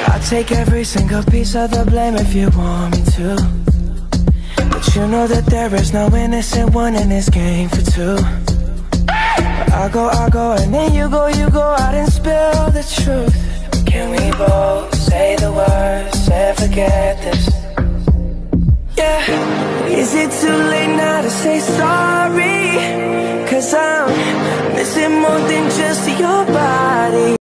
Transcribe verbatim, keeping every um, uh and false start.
I'll take every single piece of the blame if you want me to, but you know that there is no innocent one in this game for two. I go, I go, and then you go, you go out and spill the truth. Can we both say the words and forget this? Yeah. Is it too late now to say sorry? Cause I'm missing more than just your body.